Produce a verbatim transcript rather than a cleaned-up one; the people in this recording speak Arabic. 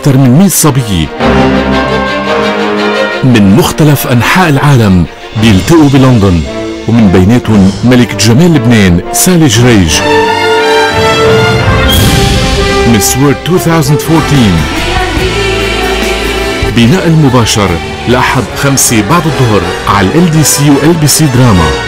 أكثر من مئة صبية من مختلف أنحاء العالم بيلتقوا بلندن، ومن بيناتهم ملكة جمال لبنان سالي جريج. ميس وورلد ألفين وأربعطعش بنقل مباشر لأحد خمسة بعد الظهر على ال دي سي و ال بي سي دراما.